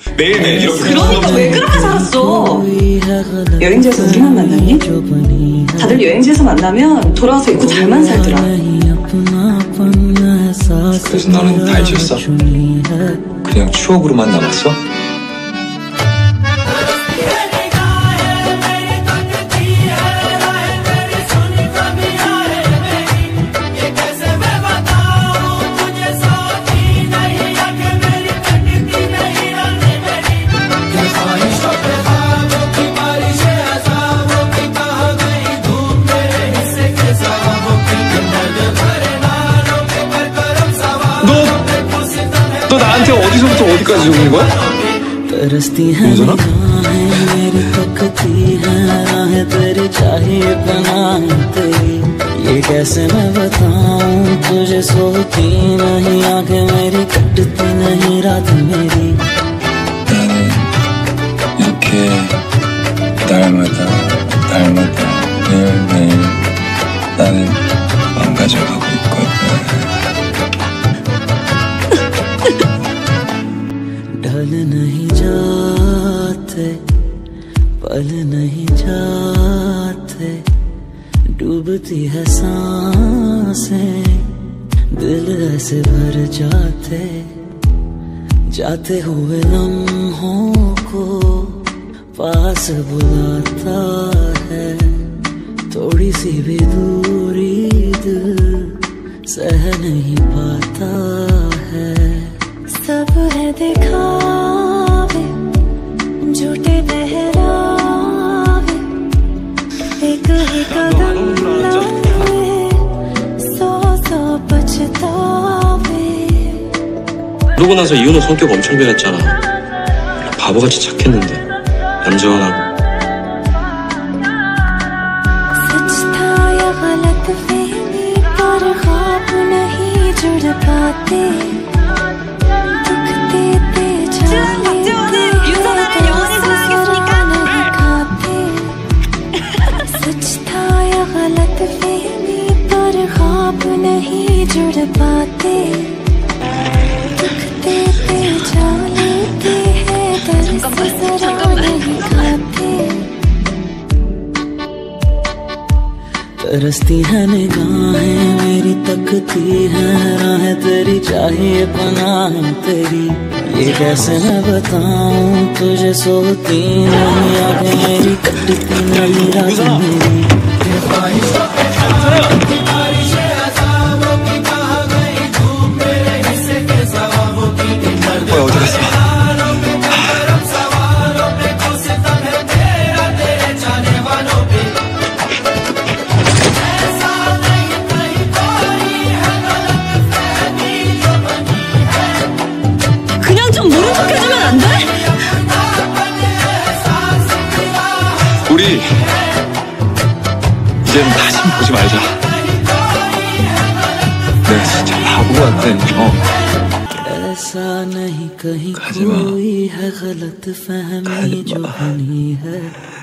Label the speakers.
Speaker 1: 매일매일 이렇게.
Speaker 2: 그러니까 왜 그렇게 살았어? 여행지에서 우리만 만났니? 다들 여행지에서 만나면 돌아와서 있고 잘만 살더라.
Speaker 1: 그래서 너는 다 잊었어? 그냥 추억으로만 남았어? 너 나한테 어디서부터 어디까지 적는 거야? 윤선아?
Speaker 3: ये कैसे मैं बताऊं तुझे, सोती नहीं आंखें मेरी, कटती नहीं रात मेरी.
Speaker 1: 나는 이렇게 날마다 매일매일 나는 망가져가고 있거든.
Speaker 3: ढल नहीं जाते, पल नहीं जाते, डूबती है सांसें, दिल ऐसे भर जाते हुए लम्हों को पास बुलाता है. थोड़ी सी भी दूरी दिल सह नहीं पाता है. सब है दिखावे, झूठे बहरावे, एक ही कदम लावे, सौ पछतावे.
Speaker 4: 그러고 나서 이윤호 성격 엄청 변했잖아. 바보같이 착했는데 얌전하고.
Speaker 3: सच था या गलत फहमी, पर ख्वाब नहीं जुड़ पाते. नहीं जुड़ पाते, दिखते थे जा लेते हैं, दर्द जरा नहीं खाते. तरसती है निगाहें मेरी, तकती है राहें तेरी, चाहिए पनाह तेरी. ये कैसे मैं बताऊं तुझे, सोती नहीं आंखें मेरी, कटती नहीं रात मेरी.
Speaker 1: 어디 갔어?
Speaker 2: 그냥 좀 모른 척 해주면 안 돼?
Speaker 1: 우리 이젠 다시 보지 말자. 내가 진짜 바보 같아.
Speaker 3: ऐसा नहीं कहीं कोई है गलत फहमी जो बनी है.